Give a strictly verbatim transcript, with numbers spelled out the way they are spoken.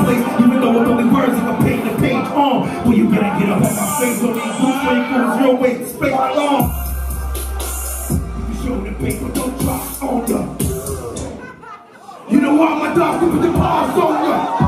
place, even though with only words I can paint the page on. Well, you better get up on my face on these boots when it goes your way, space long. You show the paper, don't drop on ya. You know why my dog can put the paws on ya.